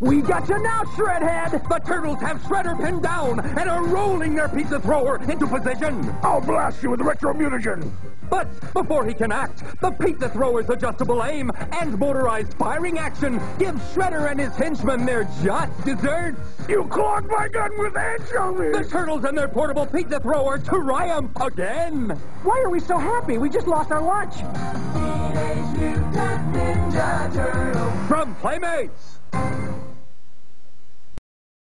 We got you now, Shredhead! The turtles have Shredder pinned down and are rolling their pizza thrower into position. I'll blast you with retro mutagen. But before he can act, the pizza thrower's adjustable aim and motorized firing action give Shredder and his henchmen their just desserts. You clogged my gun with anchovies! The turtles and their portable pizza thrower triumph again. Why are we so happy? We just lost our lunch. From Playmates.